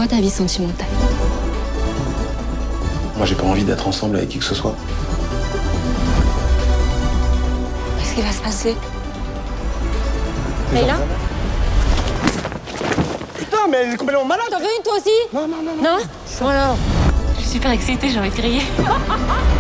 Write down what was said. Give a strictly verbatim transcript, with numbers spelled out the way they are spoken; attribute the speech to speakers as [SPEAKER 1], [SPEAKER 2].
[SPEAKER 1] quoi ta vie sentimentale?
[SPEAKER 2] Moi, j'ai pas envie d'être ensemble avec qui que ce soit.
[SPEAKER 1] Qu'est-ce qui va se passer? Leïla?
[SPEAKER 3] Putain, mais elle est complètement malade.
[SPEAKER 1] T'en veux une toi aussi?
[SPEAKER 3] Non, non, non, non.
[SPEAKER 1] Non? Non, non. Je suis super excitée, j'ai envie de crier.